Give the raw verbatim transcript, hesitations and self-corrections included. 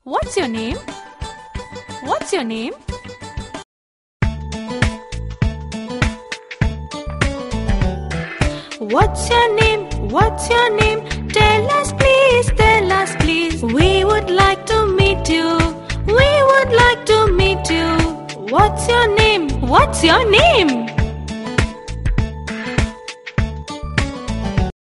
What's your name? What's your name? What's your name? What's your name? Tell us please, tell us please. We would like to meet you. We would like to meet you. What's your name? What's your name?